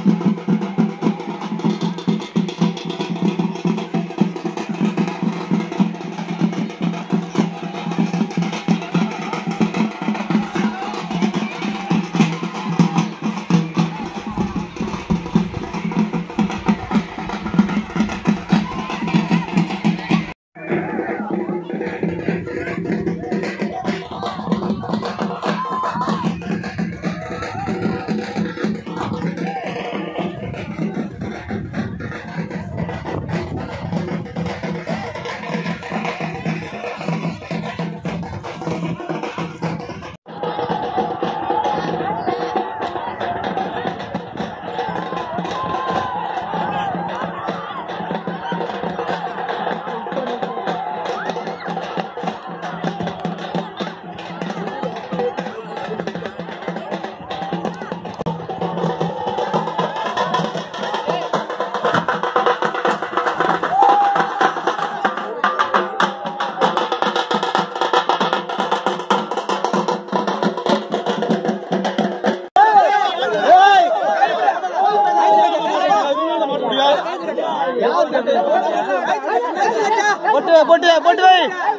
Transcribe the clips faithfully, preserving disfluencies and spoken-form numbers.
பொட்டு பொட்டு பொட்டு வை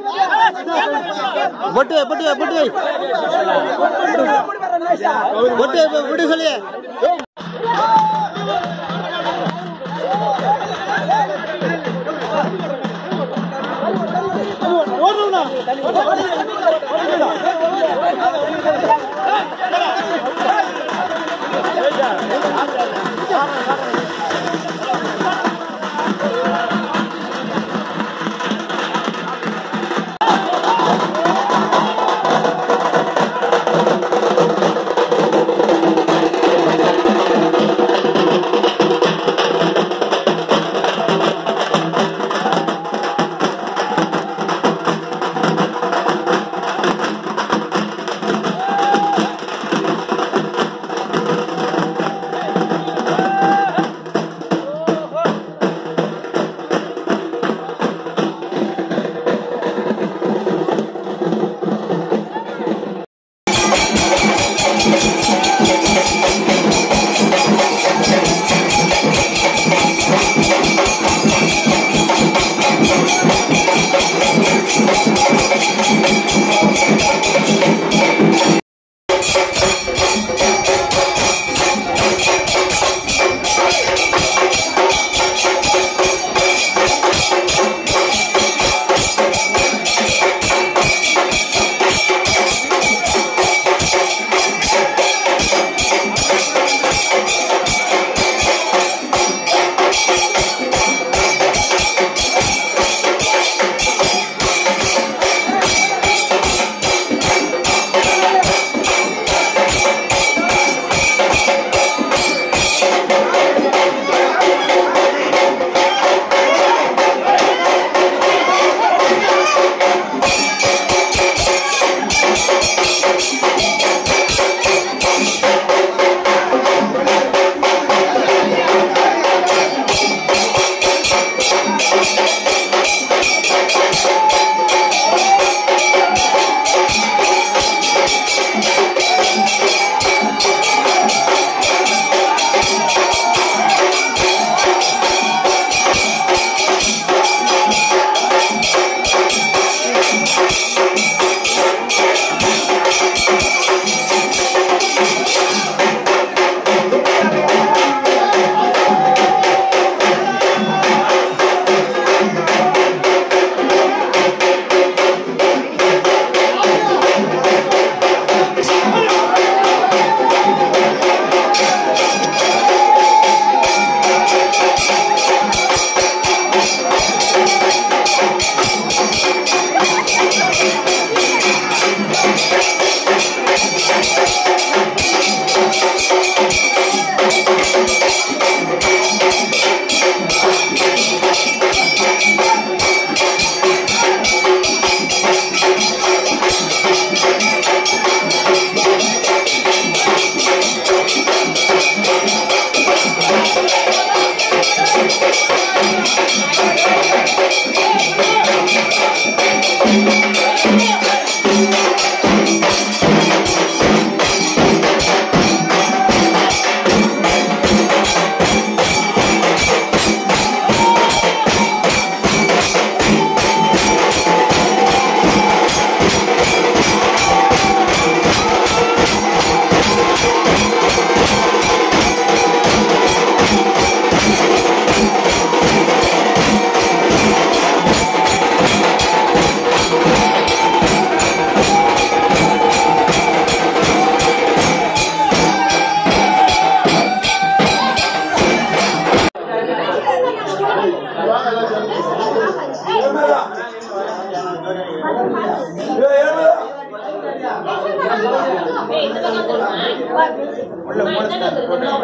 பொட்டு பொட்டு பொட்டு வை பொட்டு பொட்டு சொல்லி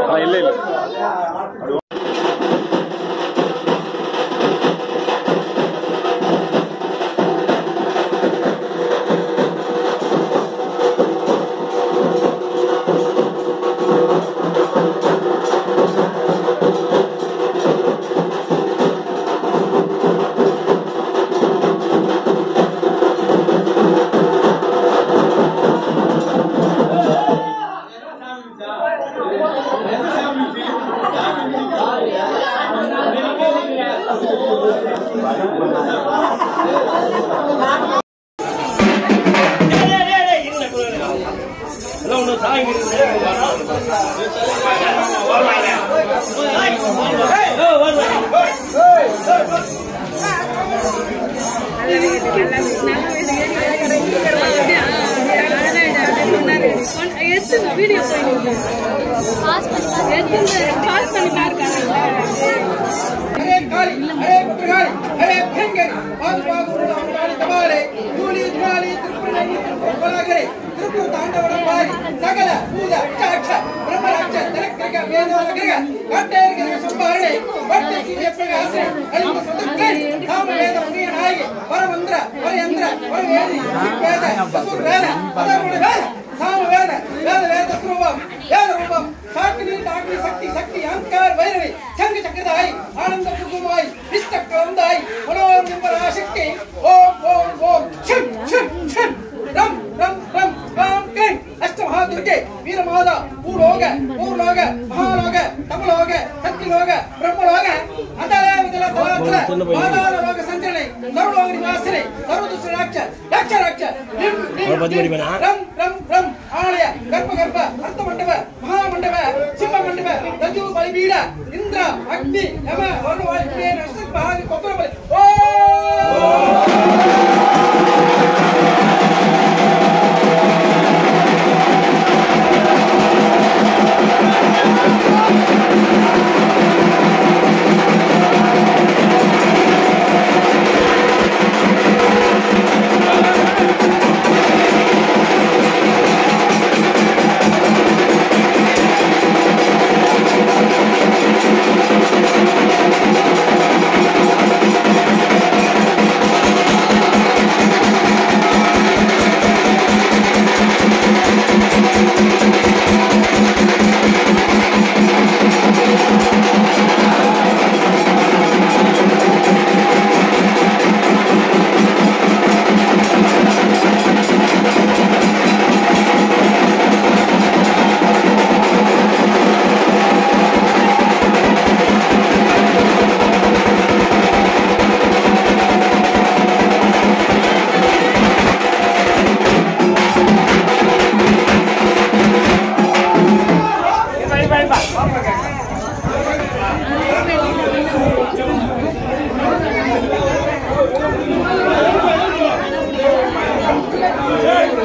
இல்லை இல்லை வீடியோ போயிடுங்க பாஸ் பண்ணி பாஸ் பண்ணி பாருங்க அரே காளி அரே புத்திரகாளி அரே பெங்கரி பாது பாது உண்டாடி தபாலே ஜூலி ஜுவாலி திருப்புரணி திருப்புரகரே திருப்பு தாண்டவரம் பாரி சகல பூஜா சாட்ச பிரம்மராட்ச தரக்கிரக வேதோலகிரக கட்டேர்கிரக சம்பாரணே வட்டசி பிரகாசே அலிங்க சதக்கே காம வேத புண்ணிய நாயகி பரமந்திர பரயந்திர பரவேதி வேத அசுர வேத அதர்வண வேத साम वेद वेद वेद रूपम वेद रूपम साक्षी डाक्री शक्ति शक्ति अहंकार वैरवी संग चक्रदाई आनंद पुरुषमाई इष्ट कलमदाई मनोरंजन शक्ति ओम ओम ओम शिव शिव शिव रम रम रम राम किंग अष्टमहादुर्गे वीरमाता भूलोक भूलोक महालोक तमलोक सत्यलोक ब्रह्मलोक अतल विदल तलातल पाताल लोक संचरणे सर्वलोक निवासिने सर्वदुष्टराक्ष राक्ष राक्ष निम निम रम रम रम आलय गर्भ गर्भ अर्थ मंडप महामंडप शिव मंडप रजु बलिपीठ इंद्र अग्नि यम वरुण वायु नक्षत्र भाग कोपर बलि ओम Hey!